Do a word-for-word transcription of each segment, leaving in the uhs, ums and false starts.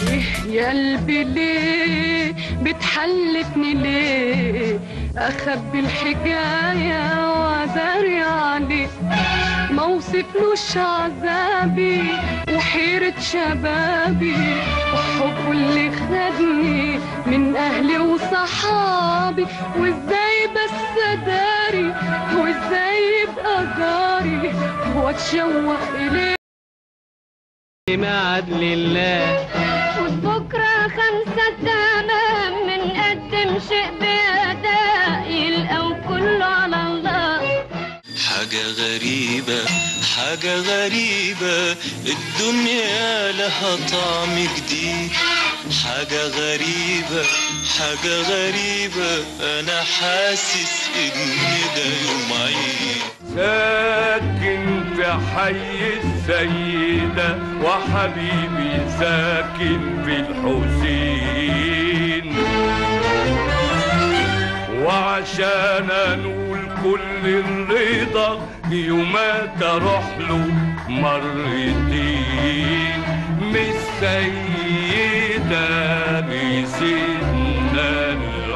يا قلبي ليه بتحلفني ليه اخبي الحكايه واداري عليه ما وصفلوش عذابي وحيرة شبابي وحبه اللي خدني من اهلي وصحابي وازاي بس اداري وازاي يبقى جاري واتشوق اليه ميعاد لله وبكرة خمسة تمام بنقدم شيء بأداء يلقوا كله على الله. حاجة غريبة حاجة غريبة الدنيا لها طعم جديد. حاجة غريبة حاجة غريبة أنا حاسس إن ده يوم عيد. ساكن في حي السيدة وحبيبي ساكن في الحسين وعشان أنول كل الرضا يومات أروح له مرتين من السيدة لسيدنا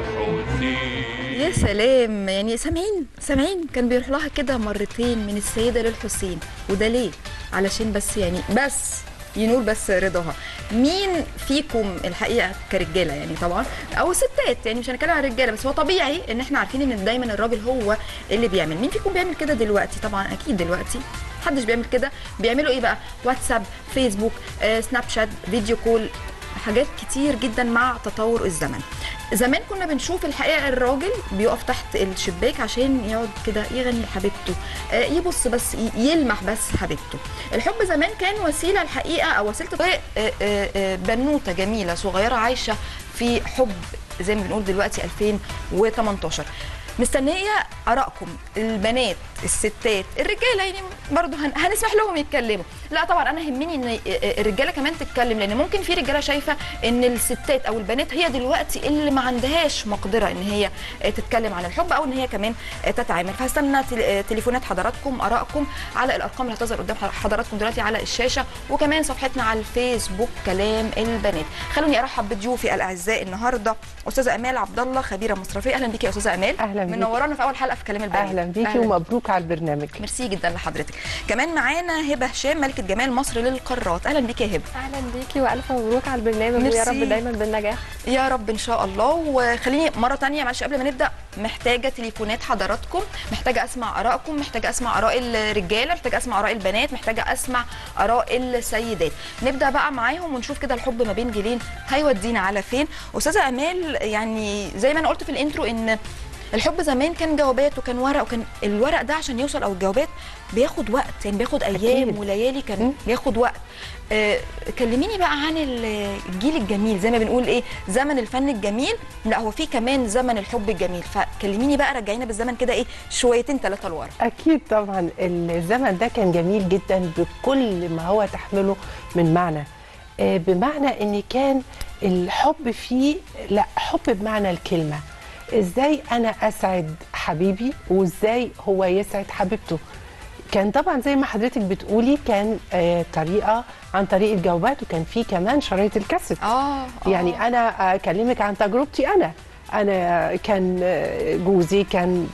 الحسين. يا سلام، يعني سامعين سامعين كان بيروح لها كده مرتين من السيدة للحسين، وده ليه؟ علشان بس يعني بس ينول بس رضاها. مين فيكم الحقيقه كرجاله يعني طبعا او ستات، يعني مش هنتكلم عن الرجاله بس هو طبيعي ان احنا عارفين ان دايما الراجل هو اللي بيعمل. مين فيكم بيعمل كده دلوقتي؟ طبعا اكيد دلوقتي محدش بيعمل كده. بيعملوا ايه بقى؟ واتساب، فيسبوك، آه، سناب شات، فيديو كول، حاجات كتير جدا مع تطور الزمن. زمان كنا بنشوف الحقيقه الراجل بيقف تحت الشباك عشان يقعد كده يغني لحبيبته، آه، يبص بس يلمح بس حبيبته. الحب زمان كان وسيله الحقيقه او وسيله آه، آه، بنوته جميله صغيره عايشه في حب زي ما بنقول دلوقتي ألفين وتمنتاشر. مستنيه ارائكم، البنات، الستات، الرجاله، يعني برضو هنسمح لهم يتكلموا. لا طبعا انا يهمني ان الرجاله كمان تتكلم، لان ممكن في رجاله شايفه ان الستات او البنات هي دلوقتي اللي ما عندهاش مقدره ان هي تتكلم عن الحب او ان هي كمان تتعامل. فهستنى تليفونات حضراتكم، ارائكم على الارقام اللي هتظهر قدام حضراتكم دلوقتي على الشاشه، وكمان صفحتنا على الفيسبوك كلام البنات. خلوني ارحب بضيوفي الاعزاء النهارده، استاذه امال عبد الله خبيره مصرفيه. اهلا بيكي يا استاذه امال. اهلا بيكي، منورانا في اول حلقه في كلام البنات. اهلا بيكي ومبروك على البرنامج. ميرسي جدا لحضرتك. كمان معانا هبه هشام ملكه جمال مصر للقارات. اهلا بيكي يا هبه. اهلا بيكي والف مبروك على البرنامج، ويا رب دايما بالنجاح يا رب ان شاء الله. وخليني مره ثانيه معلش قبل ما نبدا، محتاجه تليفونات حضراتكم، محتاجه اسمع ارائكم، محتاجه اسمع اراء الرجاله، محتاجه اسمع اراء البنات، محتاجه اسمع اراء السيدات. نبدا بقى معاهم ونشوف كده الحب ما بين جيلين هيودينا على فين. استاذه امال، يعني زي ما انا قلت في الانترو ان الحب زمان كان جوابات وكان ورق، وكان الورق ده عشان يوصل او الجوابات بياخد وقت، يعني بياخد ايام أكيد. وليالي، كان م? بياخد وقت. آه كلميني بقى عن الجيل الجميل، زي ما بنقول ايه، زمن الفن الجميل، لا هو في كمان زمن الحب الجميل. فكلميني بقى، رجعينا بالزمن كده ايه شويتين ثلاثه لورا. اكيد طبعا الزمن ده كان جميل جدا بكل ما هو تحمله من معنى، آه بمعنى ان كان الحب فيه لا حب بمعنى الكلمه. ازاي انا اسعد حبيبي وازاي هو يسعد حبيبته. كان طبعا زي ما حضرتك بتقولي كان آه طريقه عن طريق الجوابات، وكان في كمان شرايط الكاسيت. اه يعني انا اكلمك عن تجربتي. انا انا كان جوزي كان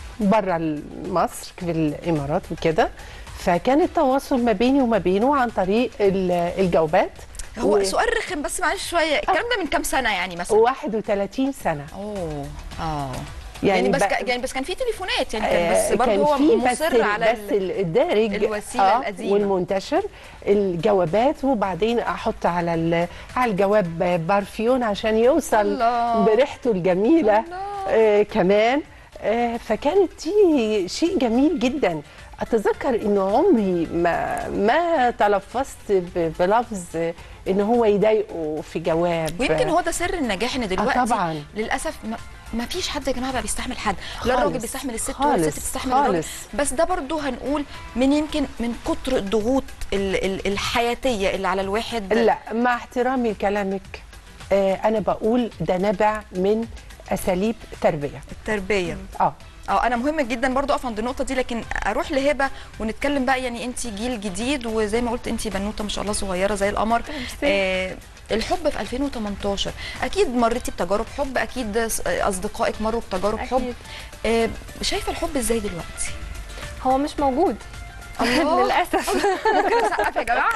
بره مصر في الامارات وكده، فكان التواصل ما بيني وما بينه عن طريق الجوابات. هو و... سؤال رخم بس معلش شويه، الكلام ده من كام سنه يعني مثلا؟ واحد وثلاثين سنه. اوه اه يعني, يعني بس ب... ك... يعني بس كان في تليفونات، يعني كان بس برضه هو مصر بس على بس الدارج الوسيله آه القديمه والمنتشر الجوابات، وبعدين احط على ال... على الجواب بارفيون عشان يوصل الله. بريحته الجميله آه كمان. آه فكانت دي شيء جميل جدا. اتذكر انه عمري ما ما تلفظت بلفظ ان هو يضايقه في جواب، ويمكن هو ده سر النجاح ان دلوقتي آه طبعا للاسف ما ما فيش حد يا جماعه بقى بيستحمل حد، لا الراجل بيستحمل الست ولا الست بتستحمل الراجل. بس ده برضو هنقول من يمكن من كتر الضغوط ال ال الحياتيه اللي على الواحد. لا مع احترامي لكلامك، آه انا بقول ده نبع من اساليب تربيه التربيه اه اه انا مهم جدا برضو اقف عند النقطه دي. لكن اروح لهبه ونتكلم بقى، يعني انت جيل جديد، وزي ما قلت انت بنوته ما شاء الله صغيره زي القمر. آه الحب في ألفين وتمنتاشر اكيد مريتي بتجارب حب، اكيد اصدقائك مروا بتجارب حب. أكيد. آه شايفه الحب ازاي دلوقتي؟ هو مش موجود الله. للاسف. ممكن اسقف يا جماعه؟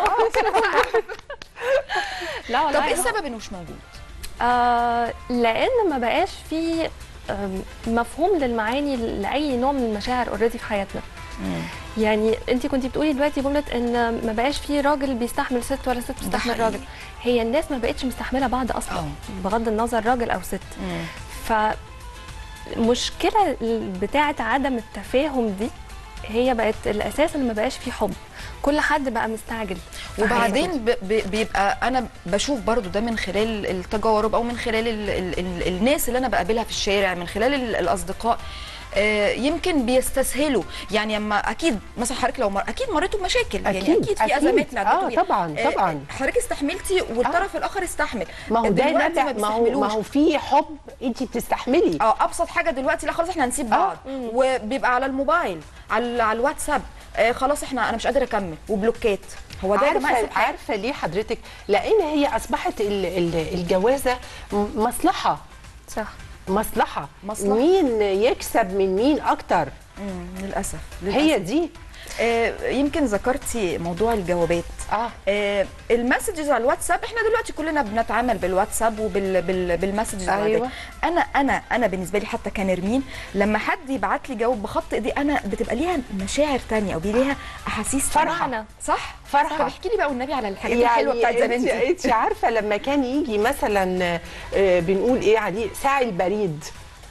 لا والله. طب ايه السبب انه مش موجود؟ آه لان ما بقاش في آم، مفهوم للمعاني لاي نوع من المشاعر اوريدي في حياتنا. مم. يعني انت كنت بتقولي دلوقتي جمله ان ما بقاش في راجل بيستحمل ست ولا ست بتستحمل حقيقي. راجل. هي الناس ما بقتش مستحمله بعض اصلا أوه. بغض النظر راجل او ست. مم. فمشكله بتاعه عدم التفاهم دي هي بقت الاساس اللي ما بقاش فيه حب. كل حد بقى مستعجل في وبعدين حياته. ب- ب- بيبقى انا بشوف برضو ده من خلال التجارب او من خلال ال ال ال الناس اللي انا بقابلها في الشارع، من خلال ال الاصدقاء. آه، يمكن بيستسهلوا، يعني اما اكيد مثلا حضرتك لو مر... اكيد مريتوا بمشاكل، يعني أكيد، اكيد في أكيد. ازمات نعديتوا آه، بيها. طبعاً، آه، طبعاً. حضرتك استحملتي والطرف آه. الاخر استحمل. ما هو ده دلوقتي نبع، ما ما هو ما بيستحملوش. هو في حب انت بتستحملي. اه ابسط حاجه دلوقتي، لا خلاص احنا هنسيب آه. بعض، وبيبقى على الموبايل، على على الواتساب، آه خلاص احنا انا مش قادره اكمل، وبلوكات. هو ده يا جماعه عارفه أسهل حاجة. عارفه ليه حضرتك؟ لان هي اصبحت ال- ال- الجوازه م- مصلحه صح. مصلحه مصلحة. مين يكسب من مين اكتر. مم، للاسف, للأسف. هي دي. آه يمكن ذكرتي موضوع الجوابات. اه آه المسجز على الواتساب، احنا دلوقتي كلنا بنتعامل بالواتساب وبالمسجز. أيوة. انا انا انا بالنسبه لي حتى كنرمين، لما حد يبعت لي جواب بخط ايدي انا بتبقى ليها مشاعر تانية او ليها احاسيس فرحة. تانية. صح فرحة. طب احكي لي بقى والنبي على الحاجات الحلوه بتاعت زمان انت دي. انت عارفه لما كان يجي مثلا آه، بنقول ايه عليه ساعي البريد،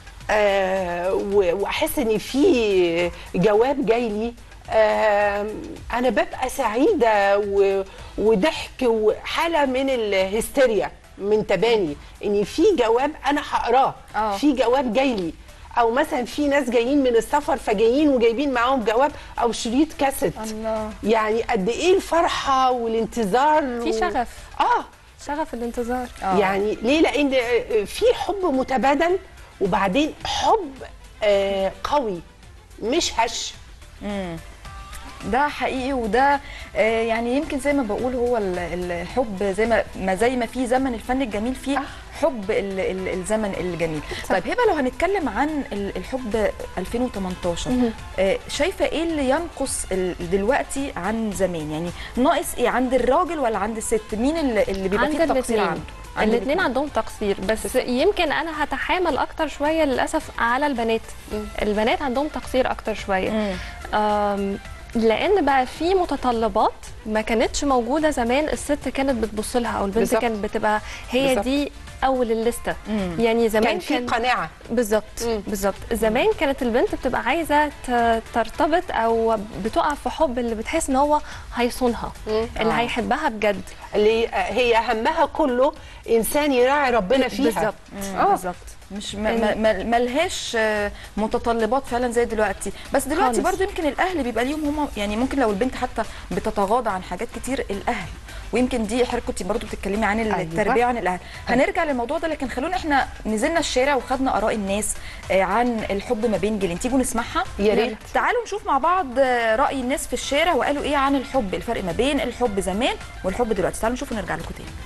آه، و- واحس ان في جواب جاي لي، آه، انا ببقى سعيده و- وضحك وحاله من الهستيريا من تباني ان في جواب انا هقراه، آه. في جواب جاي لي. او مثلا في ناس جايين من السفر فجايين وجايبين معاهم جواب او شريط كاسيت. الله. يعني قد ايه الفرحه والانتظار في شغف. اه شغف الانتظار. آه. يعني ليه؟ لان في حب متبادل، وبعدين حب آه قوي مش هش. مم. ده حقيقي، وده آه يعني يمكن زي ما بقول هو ال- الحب زي ما ما زي ما في زمن الفن الجميل فيه حب ال ال الزمن الجميل. طيب هبه، لو هنتكلم عن ال- الحب ألفين وتمنتاشر، آه شايفه ايه اللي ينقص ال- دلوقتي عن زمان؟ يعني ناقص ايه عند الراجل ولا عند الست؟ مين اللي, اللي بيبقى فيه عند التقصير الاثنين. عنده؟ عند الاثنين عندهم تقصير، بس يمكن انا هتحامل اكتر شويه للاسف على البنات. البنات عندهم تقصير اكتر شويه. مم. أم، لان بقى في متطلبات ما كانتش موجوده زمان. الست كانت بتبص لها او البنت بالظبط. كانت بتبقى هي بالظبط. دي اول الليسته. مم. يعني زمان كان في قناعه. بالظبط مم. بالظبط. زمان كانت البنت بتبقى عايزه ت- ترتبط او بتقع في حب اللي بتحس ان هو هيصونها، اللي آه. هيحبها بجد. اللي هي همها كله انسان يراعي ربنا فيها. بالظبط. اه بالظبط. مش ما ما ما- ملهاش آه، متطلبات فعلا زي دلوقتي. بس دلوقتي خالص. برضو يمكن الاهل بيبقى ليهم هم، يعني ممكن لو البنت حتى بتتغاضى عن حاجات كتير الاهل، ويمكن دي حضرتك كنتي برضو بتتكلمي عن أيوة. التربيه وعن الاهل. هنرجع للموضوع ده، لكن خلونا احنا نزلنا الشارع وخدنا اراء الناس آه، عن الحب ما بين جيلين. تيجوا نسمعها؟ يا ريت. تعالوا نشوف مع بعض آه، راي الناس في الشارع وقالوا ايه عن الحب، الفرق ما بين الحب زمان والحب دلوقتي. تعالوا نشوف ونرجع لكم تاني.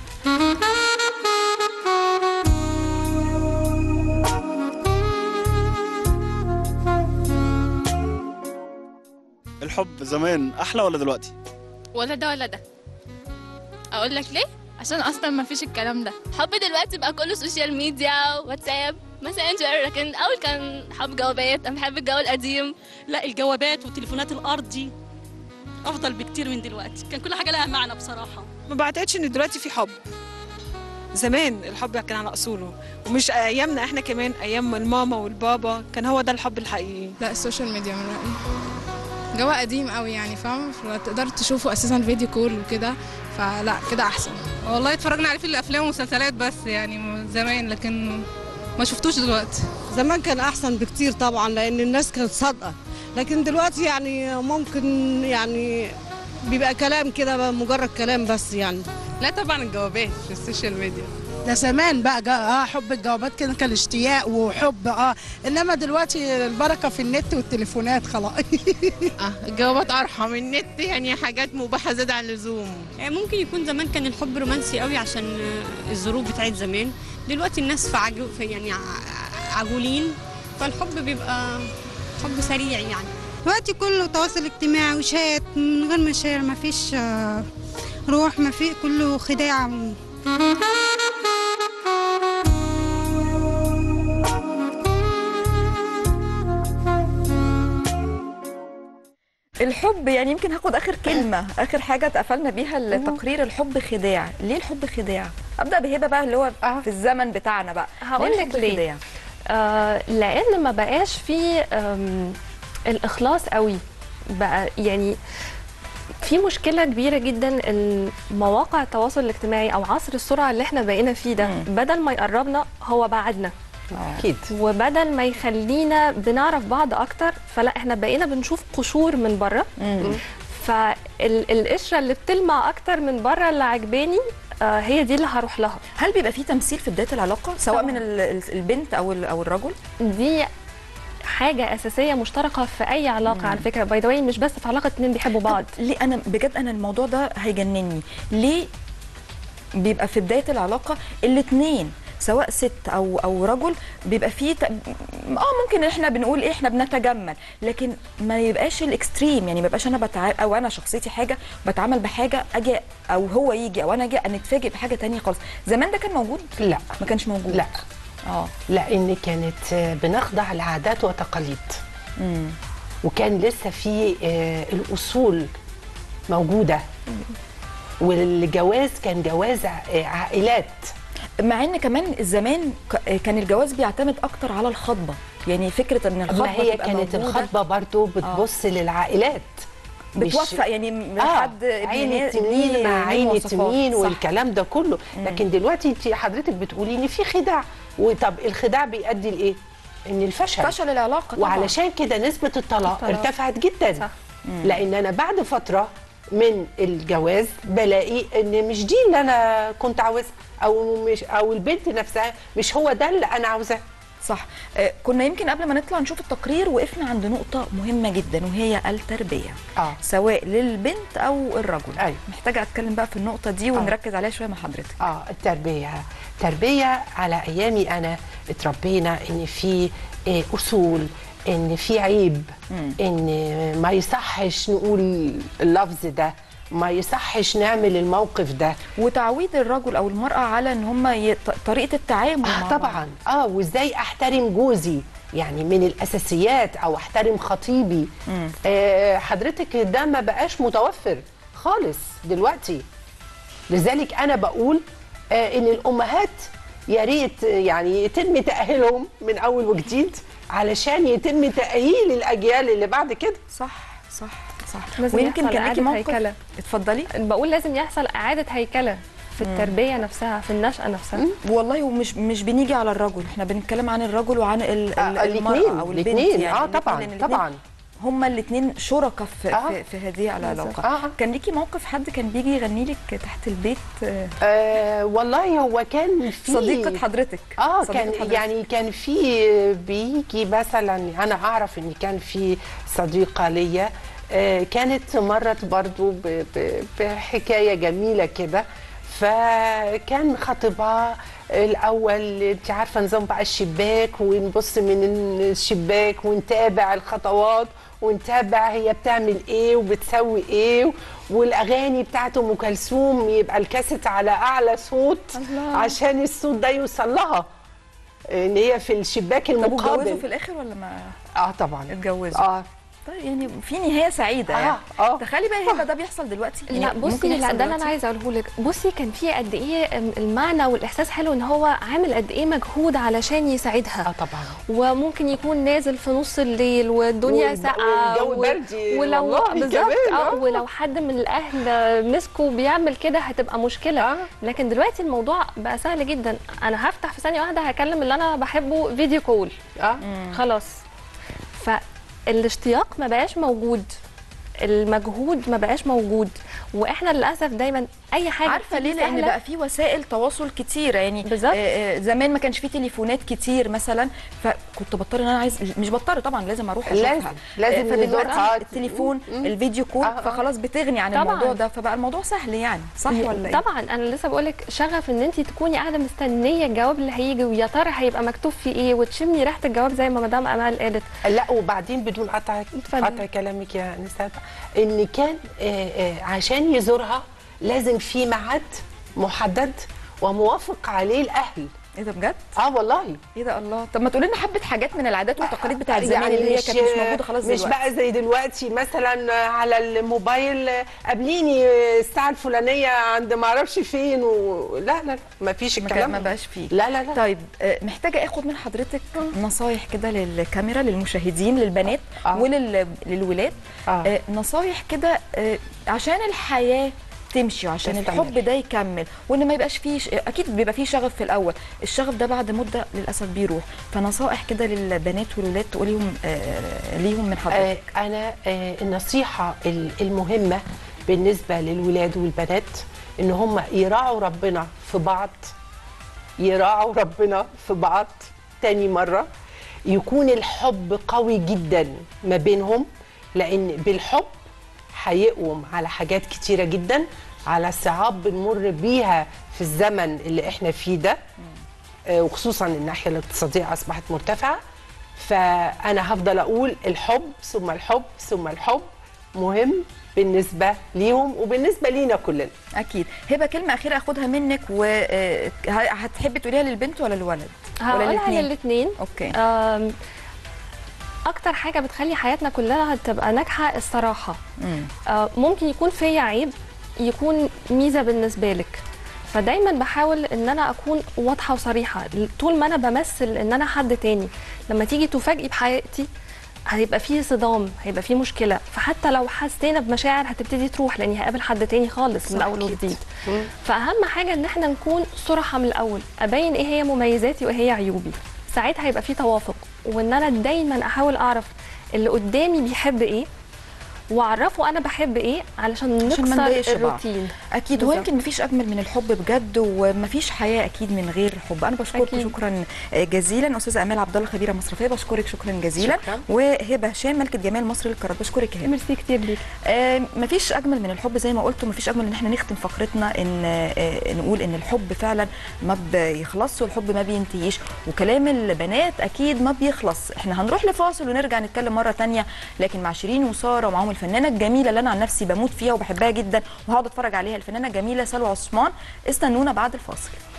الحب زمان احلى ولا دلوقتي؟ ولا ده ولا ده. اقول لك ليه؟ عشان اصلا ما فيش الكلام ده. حب دلوقتي بقى كله سوشيال ميديا، واتساب، ماسنجر، لكن اول كان حب جوابات. انا بحب الجو القديم. لا، الجوابات والتليفونات الارضي افضل بكتير من دلوقتي. كان كل حاجه لها معنى بصراحه. ما بعتقدش ان دلوقتي في حب. زمان الحب كان على اصوله، ومش ايامنا احنا كمان، ايام الماما والبابا كان هو ده الحب الحقيقي. لا، السوشيال ميديا من رأيي جو قديم قوي، يعني فاهم، فتقدر تشوفوا اساسا فيديو كول وكده، فلا كده احسن. والله اتفرجنا عليه في الافلام والمسلسلات بس، يعني زمان، لكن ما شفتوش دلوقتي. زمان كان احسن بكتير طبعا، لان الناس كانت صادقه، لكن دلوقتي يعني ممكن يعني بيبقى كلام كده، مجرد كلام بس يعني. لا طبعا الجوابات في السوشيال ميديا. ده زمان بقى جا اه حب الجوابات كده كان اشتياق وحب اه انما دلوقتي البركه في النت والتليفونات خلاص. اه الجوابات ارحم، النت يعني حاجات مباحه زياده عن اللزوم. ممكن يكون زمان كان الحب رومانسي قوي عشان الظروف بتاعت زمان. دلوقتي الناس في عجو في يعني عجولين، فالحب بيبقى حب سريع يعني. دلوقتي كله تواصل اجتماعي وشات من غير مشاعر، مفيش روح، ما في كله خداع. الحب يعني يمكن هاخد اخر كلمه اخر حاجه اتقفلنا بيها التقرير. الحب خداع. ليه الحب خداع؟ ابدا بهبه بقى اللي هو في الزمن بتاعنا بقى. هقول لك ليه. خداع؟ آه لان ما بقاش في الاخلاص قوي بقى، يعني في مشكله كبيره جدا. المواقع التواصل الاجتماعي او عصر السرعه اللي احنا بقينا فيه ده م. بدل ما يقربنا هو بعدنا اكيد، وبدل ما يخلينا بنعرف بعض اكتر فلا احنا بقينا بنشوف قشور من بره. فالقشره اللي بتلمع اكتر من بره اللي عجباني آه هي دي اللي هروح لها. هل بيبقى في تمثيل في بدايه العلاقه سواء طبعا من البنت او او الرجل؟ دي حاجه اساسيه مشتركه في اي علاقه مم. على فكره باي ذا واي، مش بس في علاقه اتنين بيحبوا بعض. ليه انا بجد انا الموضوع ده هيجنني. ليه بيبقى في بدايه العلاقه الاثنين سواء ست او او رجل بيبقى فيه ت... اه ممكن احنا بنقول ايه احنا بنتجمل، لكن ما يبقاش الاكستريم. يعني ما يبقاش انا بتع... او انا شخصيتي حاجه بتعامل بحاجه اجي او هو يجي او انا اجي نتفاجئ بحاجه ثانيه خالص. زمان ده كان موجود؟ لا ما كانش موجود. لا اه لان كانت بنخضع لعادات وتقاليد. امم وكان لسه في آه الاصول موجوده. مم. والجواز كان جواز عائلات. مع ان كمان زمان كان الجواز بيعتمد اكتر على الخطبه، يعني فكره ان الخطبه ما هي كانت الخطبه برضو بتبص آه. للعائلات، بتوفق يعني آه. حد عين تمين مع عين تمين والكلام ده كله. مم. لكن دلوقتي انت حضرتك بتقولي ان في خداع، وطب الخداع بيؤدي لايه؟ ان الفشل فشل العلاقه طبعا. وعلشان كده نسبه الطلاق ارتفعت جدا. صح. لان انا بعد فتره من الجواز بلاقي ان مش دي اللي انا كنت عاوزها، او مش او البنت نفسها مش هو ده اللي انا عاوزاه. صح. آه كنا يمكن قبل ما نطلع نشوف التقرير وقفنا عند نقطه مهمه جدا وهي التربيه. اه سواء للبنت او الرجل. أيوة. محتاجه اتكلم بقى في النقطه دي ونركز آه. عليها شويه مع حضرتك. اه التربيه تربيه على ايامي انا اتربينا ان في آه اصول، ان في عيب، مم. ان ما يصحش نقول اللفظ ده، ما يصحش نعمل الموقف ده. وتعويد الرجل او المراه على ان هم ي... طريقه التعامل آه طبعا. اه وازاي احترم جوزي، يعني من الاساسيات، او احترم خطيبي. آه حضرتك ده ما بقاش متوفر خالص دلوقتي. لذلك انا بقول آه ان الامهات يا ريت يعني يتم تاهيلهم من اول وجديد علشان يتم تاهيل الاجيال اللي بعد كده. صح صح صح. ويمكن كان ليكي موقف. هيكلة. اتفضلي. بقول لازم يحصل اعاده هيكله في التربيه نفسها، في النشأة نفسها. والله ومش مش بنيجي على الرجل، احنا بنتكلم عن الرجل وعن ال آه المرأة او البنت. يعني اه طبعا طبعا هما الاثنين شركاء في, آه. في, في هذه العلاقه. آه. كان ليكي موقف حد كان بيجي يغني لك تحت البيت؟ آه, آه والله هو كان في صديقه حضرتك. اه كان حضرتك. يعني كان في بيجي مثلا، انا اعرف ان كان في صديقه ليا آه كانت مرت برضو بحكايه جميله كده. فكان خطيبها الاول، انت عارفه نظام بقى الشباك، ونبص من الشباك ونتابع الخطوات ونتابع هي بتعمل ايه وبتسوي ايه، والاغاني بتاعت ام كلثوم يبقى الكاسيت على اعلى صوت الله. عشان الصوت ده يوصل لها ان هي في الشباك المقابل. طب اتجوزوا في الاخر ولا ما؟ اه طبعا اتجوزوا. اه طيب يعني في نهايه سعيده. يعني اه اه تخيلي بقى هبه ده بيحصل دلوقتي. لا يعني بصي، لا ده اللي انا عايزه اقوله لك. بصي كان في قد ايه المعنى والاحساس حلو، ان هو عامل قد ايه مجهود علشان يساعدها. اه طبعا. وممكن يكون نازل في نص الليل والدنيا ساقعه والجو بردي ولو بالظبط اه ولو حد من الاهل مسكه بيعمل كده هتبقى مشكله. آه. لكن دلوقتي الموضوع بقى سهل جدا. انا هفتح في ثانيه واحده هكلم اللي انا بحبه فيديو كول. اه خلاص. ف الاشتياق ما بقاش موجود. المجهود ما بقاش موجود، واحنا للاسف دايما اي حاجه عارفه ليه؟ لان بقى في وسائل تواصل كتيره يعني. بالظبط. آه زمان ما كانش في تليفونات كتير مثلا، فكنت بضطر ان انا عايز، مش بضطر طبعا، لازم اروح اشوفها. لازم لازم فدلوقتي التليفون الفيديو كول آه فخلاص بتغني عن طبعاً. الموضوع ده، فبقى الموضوع سهل يعني، صح ولا ايه؟ طبعا انا لسه بقول لك شغف ان انت تكوني قاعده مستنيه الجواب اللي هيجي، ويا ترى هيبقى مكتوب فيه ايه، وتشمي ريحه الجواب زي ما مدام امال قالت. لا وبعدين بدون قطع قطع كلامك يا نساء، ان كان آه آه عشان يزورها لازم في ميعاد محدد وموافق عليه الاهل. ايه ده بجد؟ اه والله. ايه ده الله. طب ما تقولي لنا حبه حاجات من العادات والتقاليد بتاعت زمان يعني اللي هي مش كانت مش موجوده خلاص مش دلوقتي. بقى زي دلوقتي مثلا على الموبايل قابليني الساعه الفلانيه عند ما اعرفش فين و... لا لا ما فيش الكلام ما بقاش فيه. لا لا لا. طيب محتاجه اخد من حضرتك نصايح كده للكاميرا، للمشاهدين، للبنات آه. وللولاد آه. آه نصايح كده آه عشان الحياه تمشي، وعشان الحب ده يكمل، وان ما يبقاش فيه ش... اكيد بيبقى فيه شغف في الاول، الشغف ده بعد مده للاسف بيروح. فنصائح كده للبنات والولاد تقوليهم آه ليهم من حضرتك. آه انا آه النصيحه المهمه بالنسبه للولاد والبنات ان هم يراعوا ربنا في بعض، يراعوا ربنا في بعض. تاني مره يكون الحب قوي جدا ما بينهم، لان بالحب هيقوم على حاجات كتيرة جدا، على صعاب بنمر بيها في الزمن اللي احنا فيه ده، وخصوصا الناحية الاقتصادية أصبحت مرتفعة. فأنا هفضل أقول الحب ثم الحب ثم الحب مهم بالنسبة ليهم وبالنسبة لينا كلنا. أكيد. هبة كلمة أخيرة أخدها منك، وهتحبي تقوليها للبنت ولا للولد؟ هقولها للاتنين. أوكي. اكتر حاجه بتخلي حياتنا كلها تبقى ناجحه الصراحه. آه ممكن يكون فيا عيب يكون ميزه بالنسبه لك، فدايما بحاول ان انا اكون واضحه وصريحه. طول ما انا بمثل ان انا حد تاني، لما تيجي تفاجئي بحياتي هيبقى فيه صدام، هيبقى فيه مشكله، فحتى لو حسينا بمشاعر هتبتدي تروح، لاني هقابل حد تاني خالص من اول وجديد. فاهم حاجه ان احنا نكون صراحه من الاول، ابين ايه هي مميزاتي وايه هي عيوبي، ساعتها هيبقى فيه توافق. وان انا دايما احاول اعرف اللي قدامي بيحب ايه واعرفه انا بحب ايه، علشان نكسر الروتين. اكيد. هو يمكن مفيش اجمل من الحب بجد، ومفيش حياه اكيد من غير حب. انا بشكرك شكرا جزيلا استاذه امال عبد الله، خبيره مصرفيه، بشكرك شكرا جزيلا. شكرا. وهبه هشام ملكه جمال مصر للقرارات، بشكرك يا هبه. ميرسي كتير ليك. آه مفيش اجمل من الحب زي ما قلت، ومفيش اجمل ان احنا نختم فقرتنا ان آه نقول ان الحب فعلا ما بيخلصش والحب ما بينتهيش، وكلام البنات اكيد ما بيخلص. احنا هنروح لفاصل ونرجع نتكلم مره ثانيه، لكن مع شيرين وساره ومعاهم الفنانه الجميله اللي انا عن نفسي بموت فيها وبحبها جدا وهقعد اتفرج عليها، الفنانه الجميله سلوى عثمان. استنونا بعد الفاصل.